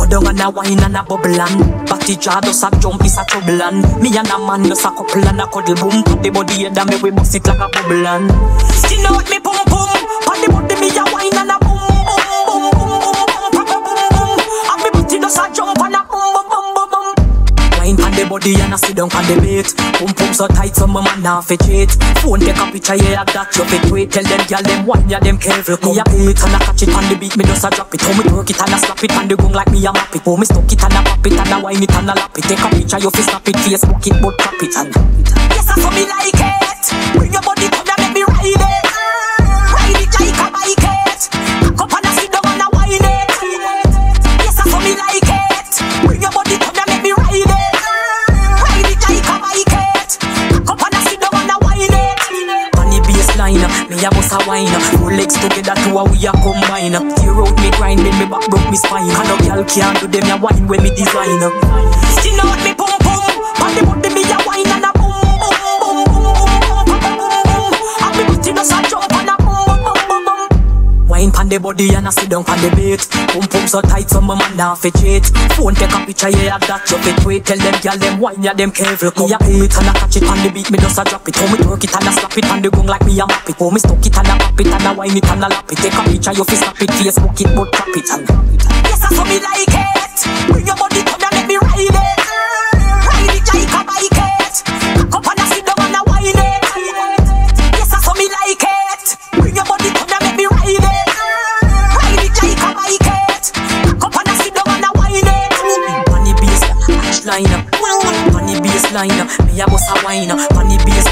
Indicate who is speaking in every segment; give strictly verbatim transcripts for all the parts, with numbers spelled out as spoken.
Speaker 1: down and a wine and a bubble and Batty jaw does a jump is a trouble and me and a man does a couple and a cuddle boom. Put the body head and me we bust it like a bubble and skin out me pum pum. Put the body me a wine and a boom boom boom boom boom boom boom boom. And me body does a jump and a boom boom boom boom boom. Wine on the body and a sit down on the bait. Pum pum so tight so my man now fit cheat. Phone take a picture yeah that you fit wait. Tell them gyal them wine ya them careful. Me a pay it and a catch it on the beat me does a drop it. How me work it and a slap it on the gong like me a map it. Oh me stuck it and a pop it and a wine it and a lap it. Take a picture you fi snap it, Facebook it but crap it and yes I saw me like it. Bring your body come and make me ride it. Ride it like a bike it. Cock up and a sit down and a wine it. Yes I saw me like it. Bring your body come and make me ride it. Ride it like a bike it. Cock up and a sit down and a wine it. On the baseline, me a bust a wine. Four legs together two a we a combine. Tear out me grind, then me back broke me spine. And no girl can't do them a wine when me design. Skin out me pum pum. On the body me a wine and a boom boom boom boom boom boom boom boom. And me body does a jump and a boom boom boom boom boom. Wine pon the body and a sit down pon the bait. Pum pum so tight so my man now fit cheat. Phone take a picture yeah that you fit wait. Tell them gyal them wine ya them careful. Me a pay it and a catch it on the beat me does a drop it. How me work it and a slap it on the gong like me a map it. How me stuck it and a pop it and a wine it and a lap it. Take a picture you fi snap it, Facebook it but crap it and yes I saw me like it. Bring your body come and let me ride it. Ride it like a bike it. Cock up and a sit down and a wine it. Yes I saw me like it. Bring your body come and let me ride it. Ride it like a bike it. Cock up and a sit down and a wine it. Funny bass line, funny bass line. Me a bust a wine. Funny bass,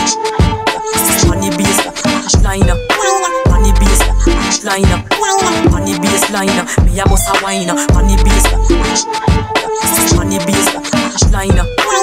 Speaker 1: funny bass line. Funny bass line, funny bass line. Me a bust a wine. Funny bass, funny bass line.